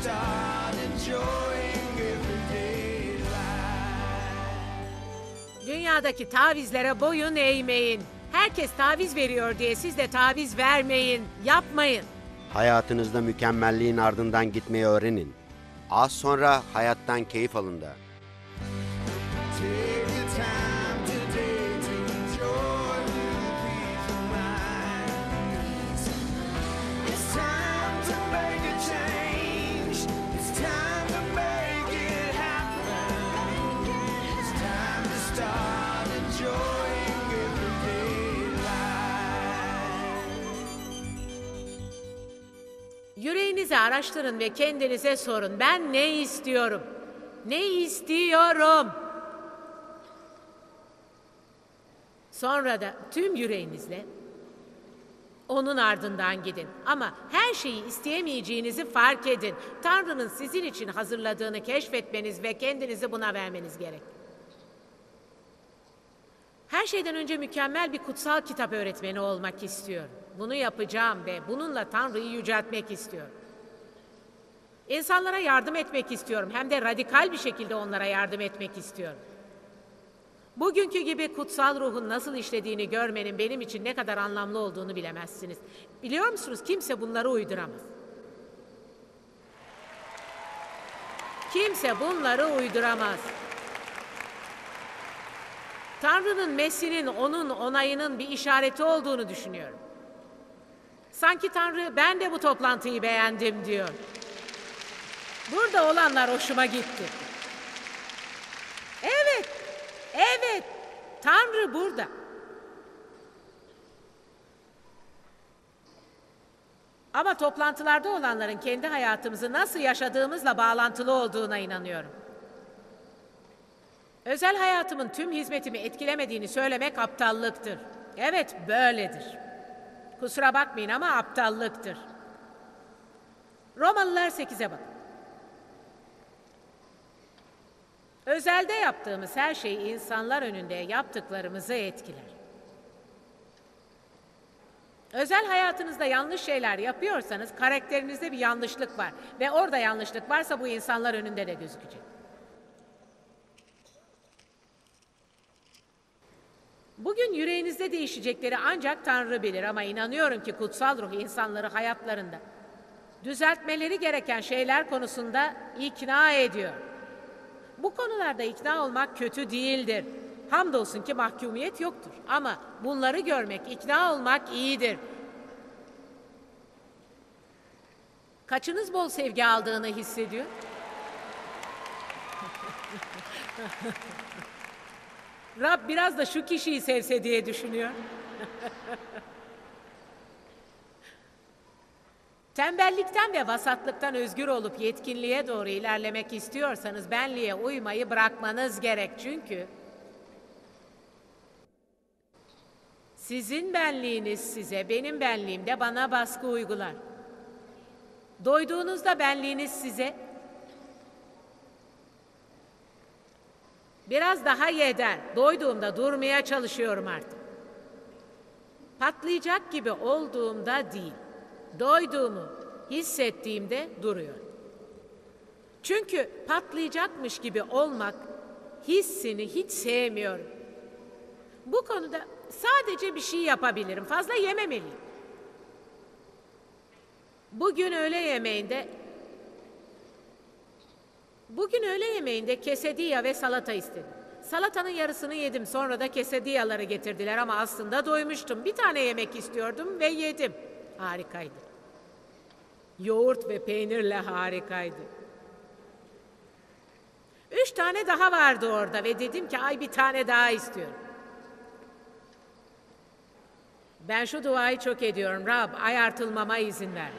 Dünyadaki tavizlere boyun eğmeyin. Herkes taviz veriyor diye siz de taviz vermeyin. Yapmayın. Hayatınızda mükemmelliğin ardından gitmeyi öğrenin. Az sonra hayattan keyif alın da. Yüreğinizi araştırın ve kendinize sorun. Ben ne istiyorum? Ne istiyorum? Sonra da tüm yüreğinizle onun ardından gidin. Ama her şeyi isteyemeyeceğinizi fark edin. Tanrı'nın sizin için hazırladığını keşfetmeniz ve kendinizi buna vermeniz gerek. Her şeyden önce mükemmel bir kutsal kitap öğretmeni olmak istiyorum. Bunu yapacağım ve bununla Tanrı'yı yüceltmek istiyorum. İnsanlara yardım etmek istiyorum. Hem de radikal bir şekilde onlara yardım etmek istiyorum. Bugünkü gibi kutsal ruhun nasıl işlediğini görmenin benim için ne kadar anlamlı olduğunu bilemezsiniz. Biliyor musunuz? Kimse bunları uyduramaz. Kimse bunları uyduramaz. Tanrı'nın Mesih'in onun onayının bir işareti olduğunu düşünüyorum. Sanki Tanrı ben de bu toplantıyı beğendim diyor. Burada olanlar hoşuma gitti. Evet, evet, Tanrı burada. Ama toplantılarda olanların kendi hayatımızı nasıl yaşadığımızla bağlantılı olduğuna inanıyorum. Özel hayatımın tüm hizmetimi etkilemediğini söylemek aptallıktır. Evet, böyledir. Kusura bakmayın ama aptallıktır. Romalılar 8'e bakın. Özelde yaptığımız her şey insanlar önünde yaptıklarımızı etkiler. Özel hayatınızda yanlış şeyler yapıyorsanız karakterinizde bir yanlışlık var. Ve orada yanlışlık varsa bu insanlar önünde de gözükecek. Bugün yüreğinizde değişecekleri ancak Tanrı bilir ama inanıyorum ki kutsal ruh insanları hayatlarında düzeltmeleri gereken şeyler konusunda ikna ediyor. Bu konularda ikna olmak kötü değildir. Hamdolsun ki mahkumiyet yoktur. Ama bunları görmek, ikna olmak iyidir. Kaçınız bol sevgi aldığını hissediyor? Rab biraz da şu kişiyi sevse diye düşünüyor. Tembellikten ve vasatlıktan özgür olup yetkinliğe doğru ilerlemek istiyorsanız benliğe uymayı bırakmanız gerek. Çünkü sizin benliğiniz size, benim benliğim de bana baskı uygular. Doyduğunuzda benliğiniz size biraz daha ye der. Doyduğumda durmaya çalışıyorum artık. Patlayacak gibi olduğumda değil. Doyduğumu hissettiğimde duruyor. Çünkü patlayacakmış gibi olmak hissini hiç sevmiyorum. Bu konuda sadece bir şey yapabilirim. Fazla yememeliyim. Bugün öğle yemeğinde quesadilla ve salata istedim. Salatanın yarısını yedim. Sonra da quesadillaları getirdiler ama aslında doymuştum. Bir tane yemek istiyordum ve yedim. Harikaydı. Yoğurt ve peynirle harikaydı. 3 tane daha vardı orada ve dedim ki ay bir tane daha istiyorum. Ben şu duayı çok ediyorum. Rab ayartılmama izin verme.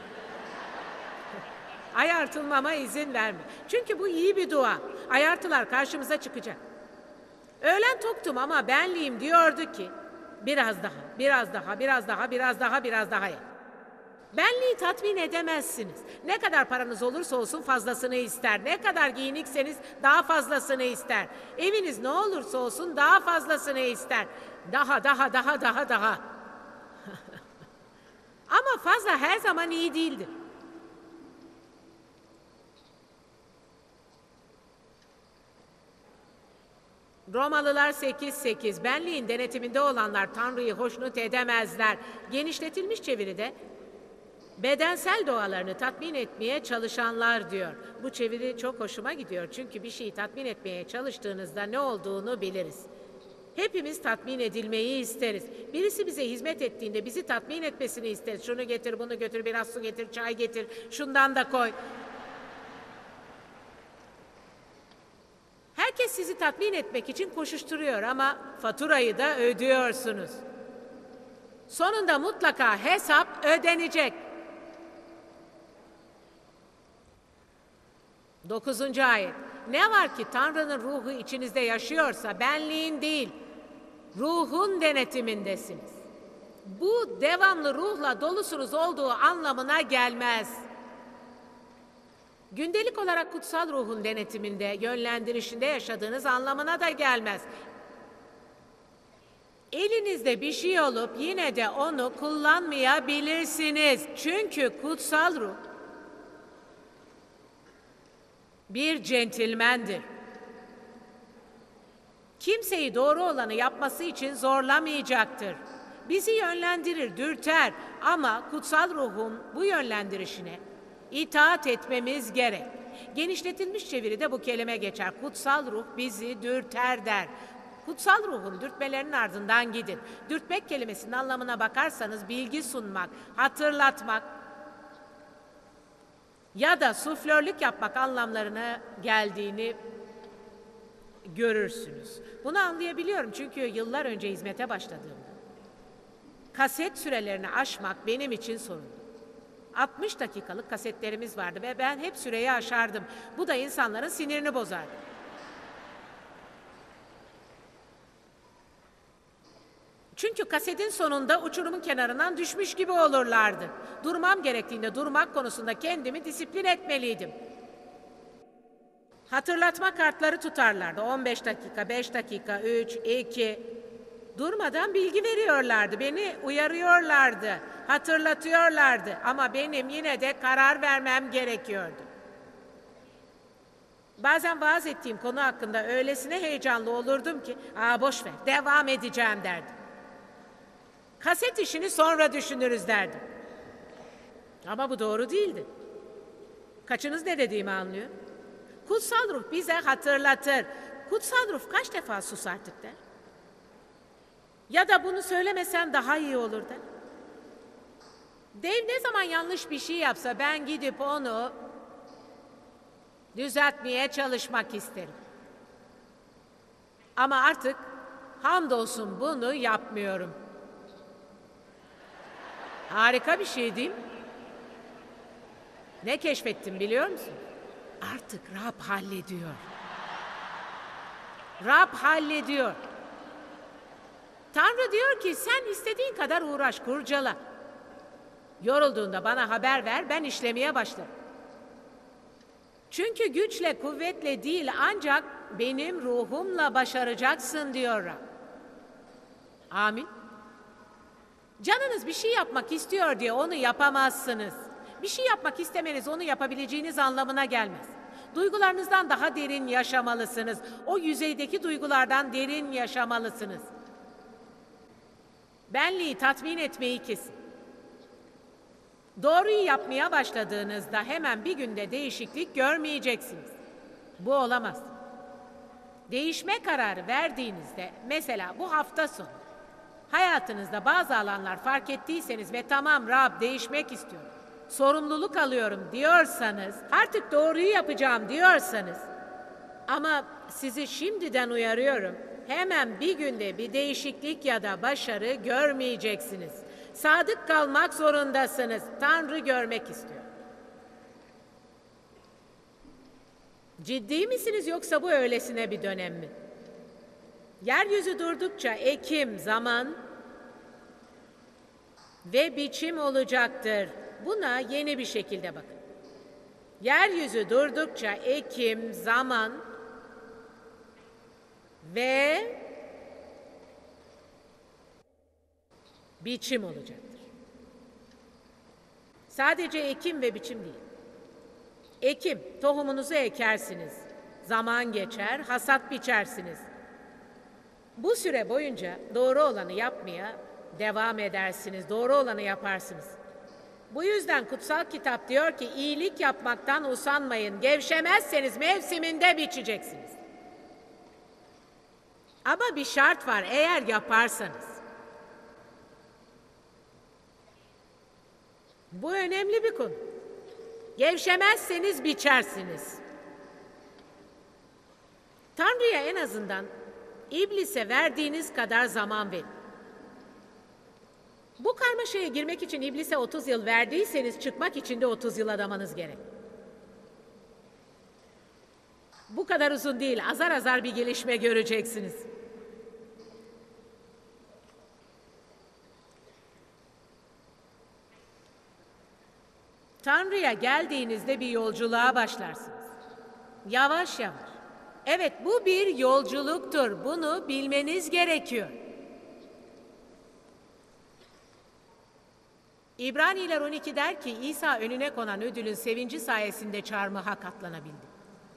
Ayartılmama izin verme. Çünkü bu iyi bir dua. Ayartılar karşımıza çıkacak. Öğlen toktum ama benliğim diyordu ki biraz daha, biraz daha, biraz daha, biraz daha, biraz daha ye. Benliği tatmin edemezsiniz. Ne kadar paranız olursa olsun fazlasını ister. Ne kadar giyinikseniz daha fazlasını ister. Eviniz ne olursa olsun daha fazlasını ister. Daha. Ama fazla her zaman iyi değildir. Romalılar 8:8. Benliğin denetiminde olanlar Tanrı'yı hoşnut edemezler. Genişletilmiş çeviride bedensel doğalarını tatmin etmeye çalışanlar diyor. Bu çeviri çok hoşuma gidiyor çünkü bir şeyi tatmin etmeye çalıştığınızda ne olduğunu biliriz. Hepimiz tatmin edilmeyi isteriz. Birisi bize hizmet ettiğinde bizi tatmin etmesini isteriz. Şunu getir, bunu götür, biraz su getir, çay getir, şundan da koy. Herkes sizi tatmin etmek için koşuşturuyor ama faturayı da ödüyorsunuz. Sonunda mutlaka hesap ödenecek. 9. ayet. Ne var ki Tanrı'nın ruhu içinizde yaşıyorsa benliğin değil, ruhun denetimindesiniz. Bu devamlı ruhla dolusunuz olduğu anlamına gelmez. Gündelik olarak kutsal ruhun denetiminde, yönlendirişinde yaşadığınız anlamına da gelmez. Elinizde bir şey olup yine de onu kullanmayabilirsiniz. Çünkü kutsal ruh bir centilmendir. Kimseyi doğru olanı yapması için zorlamayacaktır. Bizi yönlendirir, dürter ama kutsal ruhun bu yönlendirişine itaat etmemiz gerek. Genişletilmiş çeviride bu kelime geçer. Kutsal ruh bizi dürter der. Kutsal ruhun dürtmelerinin ardından gidin. Dürtmek kelimesinin anlamına bakarsanız bilgi sunmak, hatırlatmak ya da suflörlük yapmak anlamlarına geldiğini görürsünüz. Bunu anlayabiliyorum çünkü yıllar önce hizmete başladığımda kaset sürelerini aşmak benim için sorun. 60 dakikalık kasetlerimiz vardı ve ben hep süreyi aşardım. Bu da insanların sinirini bozardı. Çünkü kasetin sonunda uçurumun kenarından düşmüş gibi olurlardı. Durmam gerektiğinde durmak konusunda kendimi disiplin etmeliydim. Hatırlatma kartları tutarlardı. 15 dakika, 5 dakika, 3, 2... Durmadan bilgi veriyorlardı, beni uyarıyorlardı, hatırlatıyorlardı ama benim yine de karar vermem gerekiyordu. Bazen vaaz ettiğim konu hakkında öylesine heyecanlı olurdum ki, boş ver, devam edeceğim derdim. Kaset işini sonra düşünürüz derdim. Ama bu doğru değildi. Kaçınız ne dediğimi anlıyor? Kutsal ruh bize hatırlatır. Kutsal ruh kaç defa sus artık der. Ya da bunu söylemesen daha iyi olur der. Dave ne zaman yanlış bir şey yapsa ben gidip onu düzeltmeye çalışmak isterim. Ama artık hamdolsun bunu yapmıyorum. Harika bir şey değil mi? Ne keşfettim biliyor musun? Artık Rab hallediyor. Rab hallediyor. Tanrı diyor ki sen istediğin kadar uğraş, kurcala. Yorulduğunda bana haber ver, ben işlemeye başlarım. Çünkü güçle, kuvvetle değil ancak benim ruhumla başaracaksın diyor Rab. Amin. Canınız bir şey yapmak istiyor diye onu yapamazsınız. Bir şey yapmak istemeniz onu yapabileceğiniz anlamına gelmez. Duygularınızdan daha derin yaşamalısınız. O yüzeydeki duygulardan derin yaşamalısınız. Benliği tatmin etmeyi kesin. Doğruyu yapmaya başladığınızda hemen bir günde değişiklik görmeyeceksiniz. Bu olamaz. Değişme kararı verdiğinizde, mesela bu hafta sonu, hayatınızda bazı alanlar fark ettiyseniz ve tamam Rab değişmek istiyorum, sorumluluk alıyorum diyorsanız, artık doğruyu yapacağım diyorsanız, ama sizi şimdiden uyarıyorum, hemen bir günde bir değişiklik ya da başarı görmeyeceksiniz. Sadık kalmak zorundasınız. Tanrı görmek istiyor. Ciddi misiniz yoksa bu öylesine bir dönem mi? Yeryüzü durdukça ekim, zaman ve biçim olacaktır. Buna yeni bir şekilde bakın. Yeryüzü durdukça ekim, zaman ve biçim olacaktır. Sadece ekim ve biçim değil. Ekim, tohumunuzu ekersiniz. Zaman geçer, hasat biçersiniz. Bu süre boyunca doğru olanı yapmaya devam edersiniz. Doğru olanı yaparsınız. Bu yüzden kutsal kitap diyor ki iyilik yapmaktan usanmayın. Gevşemezseniz mevsiminde biçeceksiniz. Ama bir şart var eğer yaparsanız. Bu önemli bir konu. Gevşemezseniz biçersiniz. Tanrı'ya en azından İblise verdiğiniz kadar zaman verin. Bu karmaşaya girmek için İblise 30 yıl verdiyseniz çıkmak için de 30 yıl adamanız gerek. Bu kadar uzun değil, azar azar bir gelişme göreceksiniz. Tanrı'ya geldiğinizde bir yolculuğa başlarsınız. Yavaş yavaş. Evet, bu bir yolculuktur. Bunu bilmeniz gerekiyor. İbraniler 12 der ki İsa önüne konan ödülün sevinci sayesinde çarmıha katlanabildi.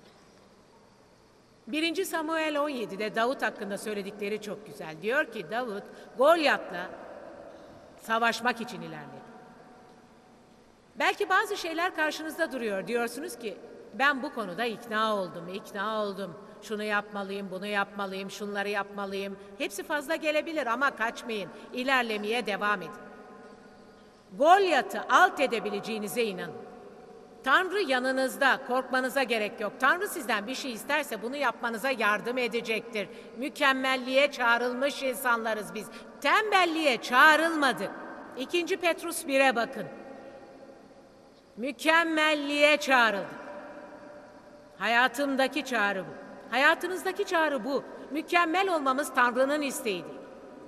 1. Samuel 17'de Davut hakkında söyledikleri çok güzel. Diyor ki Davut Golyat'la savaşmak için ilerledi. Belki bazı şeyler karşınızda duruyor. Diyorsunuz ki ben bu konuda ikna oldum. Şunu yapmalıyım, bunu yapmalıyım, şunları yapmalıyım. Hepsi fazla gelebilir ama kaçmayın. İlerlemeye devam edin. Golyat'ı alt edebileceğinize inanın. Tanrı yanınızda, korkmanıza gerek yok. Tanrı sizden bir şey isterse bunu yapmanıza yardım edecektir. Mükemmelliğe çağrılmış insanlarız biz. Tembelliğe çağrılmadık. 2. Petrus 1'e bakın. Mükemmelliğe çağrıldık. Hayatımdaki çağrı bu. Hayatınızdaki çağrı bu. Mükemmel olmamız Tanrı'nın isteğidir.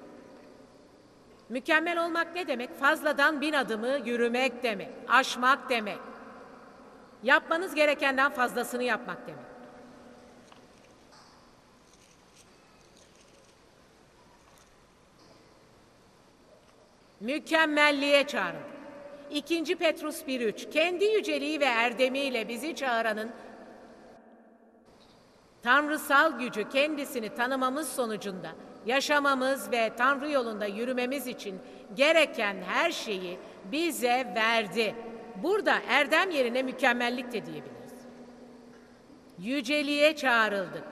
Mükemmel olmak ne demek? Fazladan 1000 adımı yürümek demek, aşmak demek. Yapmanız gerekenden fazlasını yapmak demek. Mükemmelliğe çağrıldık. 2. Petrus 1:3 kendi yüceliği ve erdemiyle bizi çağıranın tanrısal gücü kendisini tanımamız sonucunda yaşamamız ve Tanrı yolunda yürümemiz için gereken her şeyi bize verdi. Burada erdem yerine mükemmellik de diyebiliriz. Yüceliğe çağrıldık.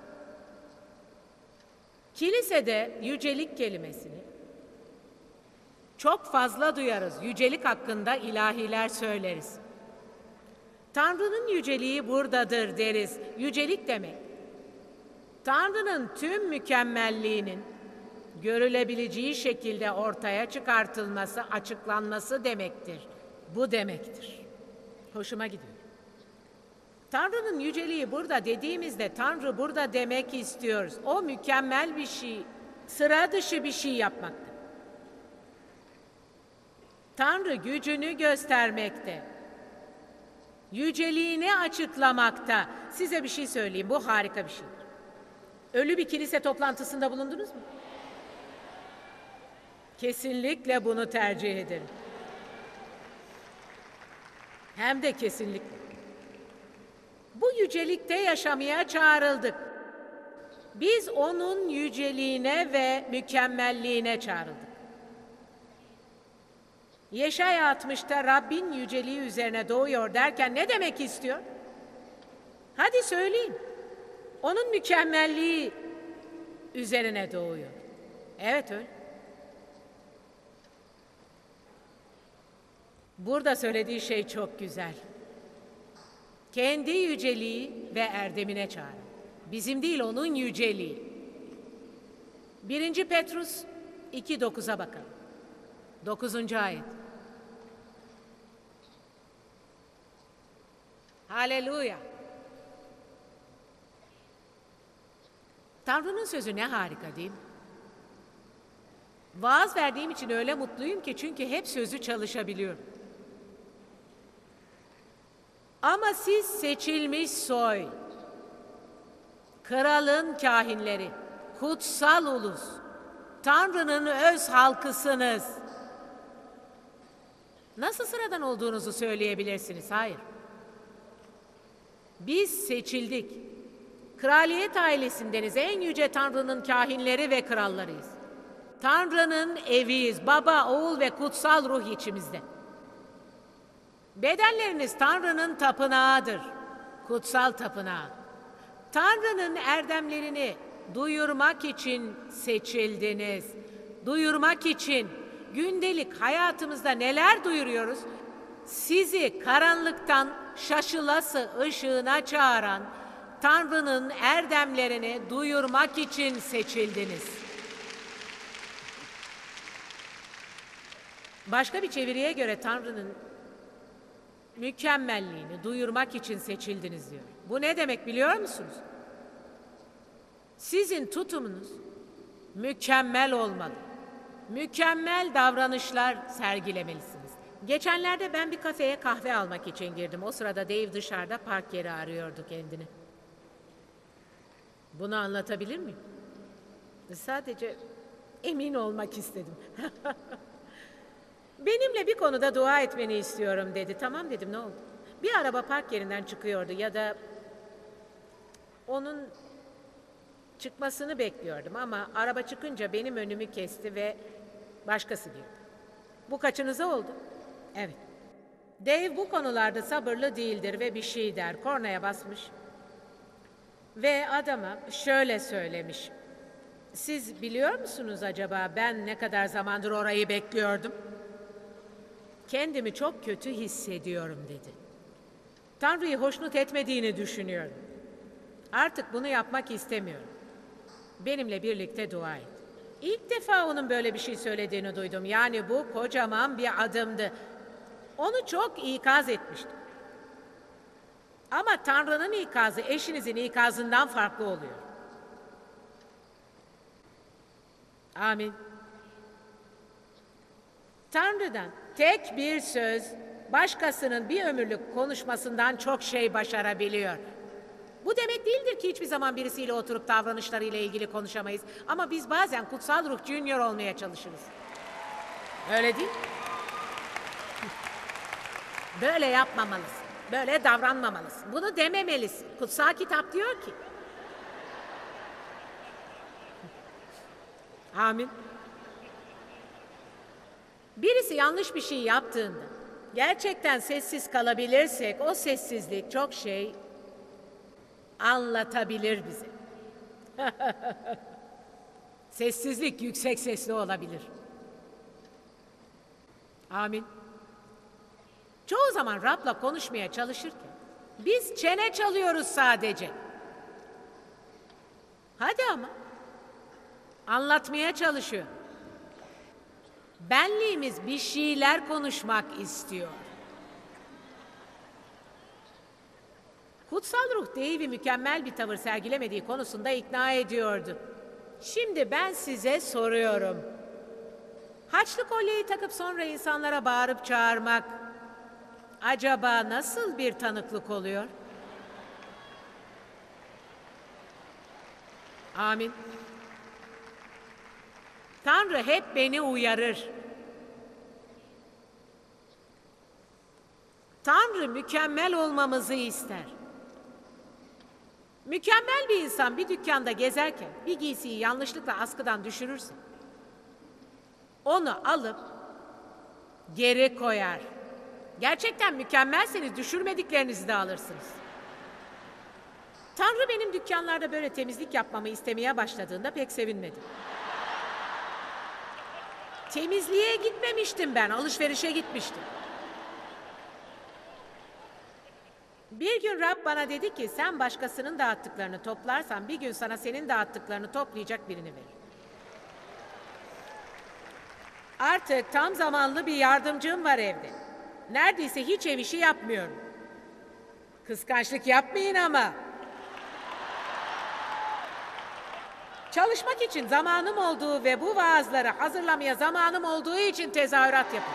Kilisede yücelik kelimesini çok fazla duyarız. Yücelik hakkında ilahiler söyleriz. Tanrı'nın yüceliği buradadır deriz. Yücelik demek, Tanrı'nın tüm mükemmelliğinin görülebileceği şekilde ortaya çıkartılması, açıklanması demektir. Bu demektir. Hoşuma gidiyor. Tanrı'nın yüceliği burada dediğimizde Tanrı burada demek istiyoruz. O mükemmel bir şey, sıra dışı bir şey yapmakta. Tanrı gücünü göstermekte. Yüceliğini açıklamakta. Size bir şey söyleyeyim, bu harika bir şeydir. Ölü bir kilise toplantısında bulundunuz mu? Kesinlikle bunu tercih ederim. Hem de kesinlikle. Bu yücelikte yaşamaya çağrıldık. Biz onun yüceliğine ve mükemmelliğine çağrıldık. Yeşaya 60'ta Rabbin yüceliği üzerine doğuyor derken ne demek istiyor? Hadi söyleyin. Onun mükemmelliği üzerine doğuyor. Evet öyle. Burada söylediği şey çok güzel. Kendi yüceliği ve erdemine çağırın. Bizim değil, onun yüceliği. 1. Petrus 2:9'a bakalım. 9. ayet. Haleluya. Tanrı'nın sözü ne harika değil mi? Vaaz verdiğim için öyle mutluyum ki çünkü hep sözü çalışabiliyorum. Ama siz seçilmiş soy, kralın kahinleri, kutsal ulus, Tanrı'nın öz halkısınız. Nasıl sıradan olduğunuzu söyleyebilirsiniz? Hayır. Biz seçildik. Kraliyet ailesindeniz, en yüce Tanrı'nın kahinleri ve krallarıyız. Tanrı'nın eviyiz, Baba, Oğul ve Kutsal Ruh içimizde. Bedenleriniz Tanrı'nın tapınağıdır, kutsal tapınağı. Tanrı'nın erdemlerini duyurmak için seçildiniz. Duyurmak için gündelik hayatımızda neler duyuruyoruz? Sizi karanlıktan şaşılası ışığına çağıran Tanrı'nın erdemlerini duyurmak için seçildiniz. Başka bir çeviriye göre Tanrı'nın mükemmelliğini duyurmak için seçildiniz diyor. Bu ne demek biliyor musunuz? Sizin tutumunuz mükemmel olmalı. Mükemmel davranışlar sergilemelisiniz. Geçenlerde ben bir kafeye kahve almak için girdim. O sırada Dave dışarıda park yeri arıyordu kendini. Bunu anlatabilir miyim? Sadece emin olmak istedim. Benimle bir konuda dua etmeni istiyorum dedi. Tamam dedim, ne oldu? Bir araba park yerinden çıkıyordu ya da onun çıkmasını bekliyordum ama araba çıkınca benim önümü kesti ve başkası girdi. Bu kaçınıza oldu? Evet. Dave bu konularda sabırlı değildir ve bir şey der. Kornaya basmış. Ve adama şöyle söylemiş. Siz biliyor musunuz acaba ben ne kadar zamandır orayı bekliyordum? Kendimi çok kötü hissediyorum dedi. Tanrı'yı hoşnut etmediğini düşünüyorum. Artık bunu yapmak istemiyorum. Benimle birlikte dua et. İlk defa onun böyle bir şey söylediğini duydum. Yani bu kocaman bir adımdı. Onu çok ikaz etmiştim. Ama Tanrı'nın ikazı eşinizin ikazından farklı oluyor. Amin. Tanrı'dan tek bir söz başkasının bir ömürlük konuşmasından çok şey başarabiliyor. Bu demek değildir ki hiçbir zaman birisiyle oturup davranışlarıyla ilgili konuşamayız. Ama biz bazen Kutsal Ruh Junior olmaya çalışırız. Öyle değil mi? Böyle yapmamalısın. Böyle davranmamalısın. Bunu dememelisin. Kutsal kitap diyor ki. Amin. Birisi yanlış bir şey yaptığında gerçekten sessiz kalabilirsek o sessizlik çok şey anlatabilir bize. Sessizlik yüksek sesli olabilir. Amin. Çoğu zaman Rab'la konuşmaya çalışırken biz çene çalıyoruz sadece. Hadi ama. Anlatmaya çalışıyor. Benliğimiz bir şeyler konuşmak istiyor. Kutsal Ruh Dave'i mükemmel bir tavır sergilemediği konusunda ikna ediyordu. Şimdi ben size soruyorum. Haçlı kolyeyi takıp sonra insanlara bağırıp çağırmak acaba nasıl bir tanıklık oluyor? Amin. Tanrı hep beni uyarır. Tanrı mükemmel olmamızı ister. Mükemmel bir insan bir dükkanda gezerken bir giysiyi yanlışlıkla askıdan düşürürse onu alıp geri koyar. Gerçekten mükemmelseniz düşürmediklerinizi de alırsınız. Tanrı benim dükkanlarda böyle temizlik yapmamı istemeye başladığında pek sevinmedim. Temizliğe gitmemiştim ben, alışverişe gitmiştim. Bir gün Rab bana dedi ki sen başkasının dağıttıklarını toplarsan bir gün sana senin dağıttıklarını toplayacak birini verir. Artık tam zamanlı bir yardımcım var evde. Neredeyse hiç ev işi yapmıyorum. Kıskançlık yapmayın ama. Çalışmak için zamanım olduğu ve bu vaazları hazırlamaya zamanım olduğu için tezahürat yapın.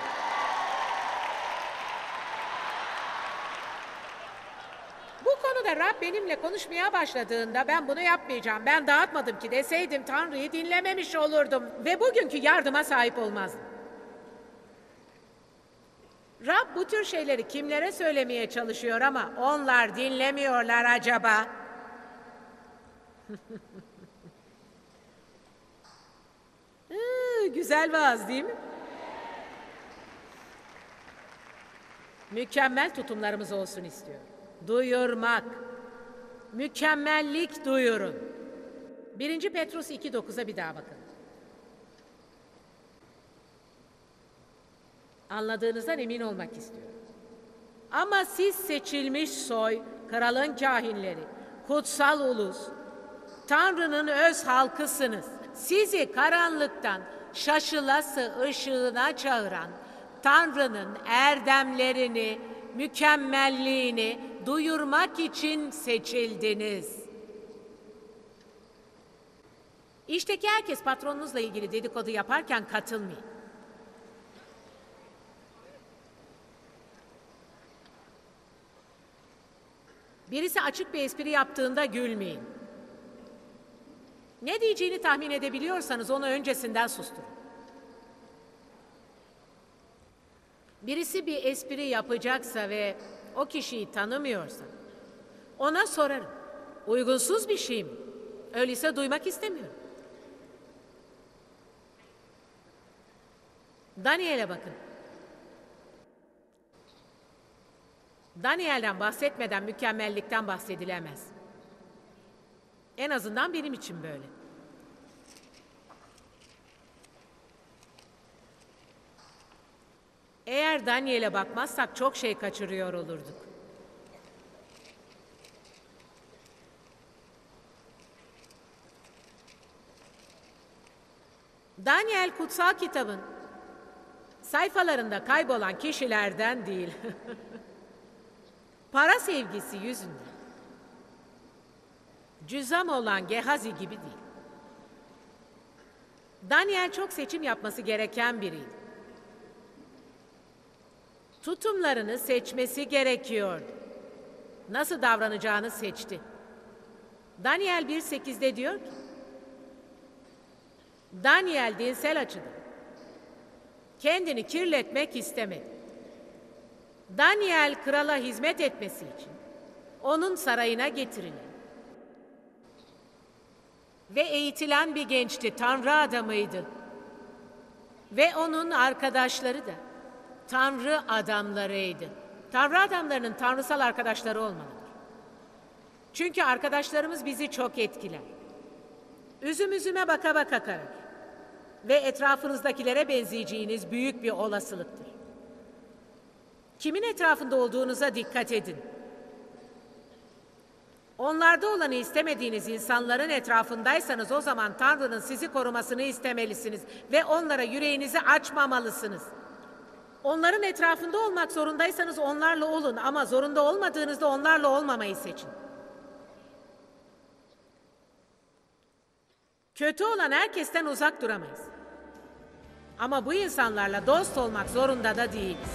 Bu konuda Rab benimle konuşmaya başladığında ben bunu yapmayacağım, ben dağıtmadım ki deseydim Tanrı'yı dinlememiş olurdum ve bugünkü yardıma sahip olmazdım. Rab bu tür şeyleri kimlere söylemeye çalışıyor ama onlar dinlemiyorlar acaba? Güzel vaaz değil mi? Mükemmel tutumlarımız olsun istiyorum. Duyurmak. Mükemmellik duyurun. 1. Petrus 2:9'a bir daha bakın. Anladığınızdan emin olmak istiyorum. Ama siz seçilmiş soy, kralın kahinleri, kutsal ulus, Tanrı'nın öz halkısınız. Sizi karanlıktan şaşılası ışığına çağıran Tanrı'nın erdemlerini, mükemmelliğini duyurmak için seçildiniz. İşteki herkes patronunuzla ilgili dedikodu yaparken katılmayın. Birisi açık bir espri yaptığında gülmeyin. Ne diyeceğini tahmin edebiliyorsanız onu öncesinden susturun. Birisi bir espri yapacaksa ve o kişiyi tanımıyorsa ona sorarım. Uygunsuz bir şey mi? Öyleyse duymak istemiyorum. Daniel'e bakın. Daniel'den bahsetmeden mükemmellikten bahsedilemez. En azından benim için böyle. Eğer Daniel'e bakmazsak çok şey kaçırıyor olurduk. Daniel kutsal kitabın sayfalarında kaybolan kişilerden değil. Para sevgisi yüzünden. Cüzam olan Gehazi gibi değil. Daniel çok seçim yapması gereken biriydi. Tutumlarını seçmesi gerekiyordu. Nasıl davranacağını seçti. Daniel 1:8'de diyor ki, Daniel dinsel açıdan kendini kirletmek istemedi. Daniel krala hizmet etmesi için onun sarayına getirilen ve eğitilen bir gençti, Tanrı adamıydı. Ve onun arkadaşları da Tanrı adamlarıydı. Tanrı adamlarının tanrısal arkadaşları olmalıdır. Çünkü arkadaşlarımız bizi çok etkiler. Üzüm üzüme baka baka karar. Ve etrafınızdakilere benzeyeceğiniz büyük bir olasılıktır. Kimin etrafında olduğunuza dikkat edin. Onlarda olanı istemediğiniz insanların etrafındaysanız o zaman Tanrı'nın sizi korumasını istemelisiniz ve onlara yüreğinizi açmamalısınız. Onların etrafında olmak zorundaysanız onlarla olun ama zorunda olmadığınızda onlarla olmamayı seçin. Kötü olan herkesten uzak duramayız. Ama bu insanlarla dost olmak zorunda da değiliz.